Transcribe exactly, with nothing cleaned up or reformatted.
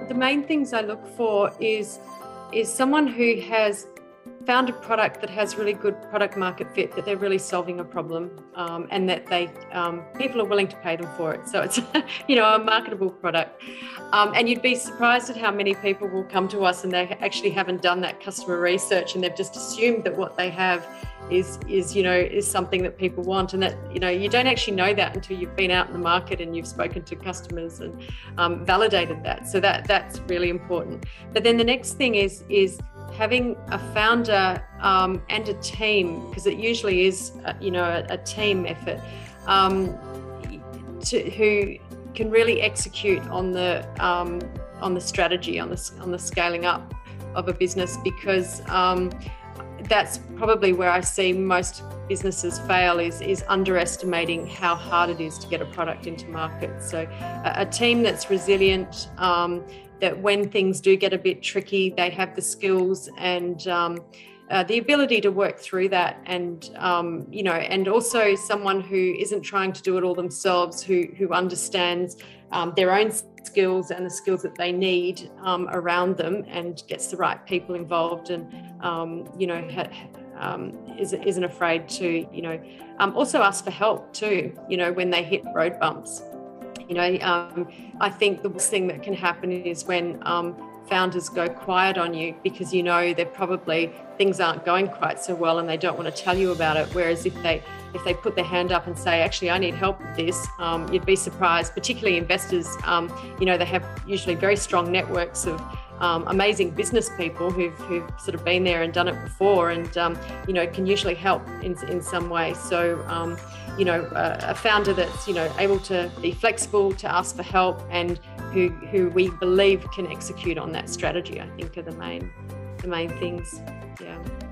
The main things I look for is, is someone who has found a product that has really good product market fit, that they're really solving a problem, um, and that they um, people are willing to pay them for it. So it's you know a marketable product. Um, and you'd be surprised at how many people will come to us and they actually haven't done that customer research, and they've just assumed that what they have is is you know is something that people want, and that you know you don't actually know that until you've been out in the market and you've spoken to customers and um, validated that. So that that's really important. But then the next thing is is having a founder um, and a team, because it usually is uh, you know a, a team effort, um, to, who can really execute on the um, on the strategy, on the on the scaling up of a business, because um, that's probably where I see most businesses fail, is, is underestimating how hard it is to get a product into market. So a, a team that's resilient, um, that when things do get a bit tricky, they have the skills and um, uh, the ability to work through that, and um, you know, and also someone who isn't trying to do it all themselves, who who understands um, their own skills and the skills that they need um, around them, and gets the right people involved, and um, you know ha, um, isn't, isn't afraid to you know um, also ask for help too. You know when they hit road bumps. You know, um, I think the worst thing that can happen is when um, founders go quiet on you, because you know they're probably things aren't going quite so well and they don't want to tell you about it. Whereas if they if they put their hand up and say, actually, I need help with this, um, you'd be surprised. Particularly investors, um, you know, they have usually very strong networks of um, amazing business people who've, who've sort of been there and done it before, and um, you know can usually help in in some way. So. Um, you know, a, a founder that's, you know, able to be flexible, to ask for help, and who who we believe can execute on that strategy, I think are the main the main things. Yeah.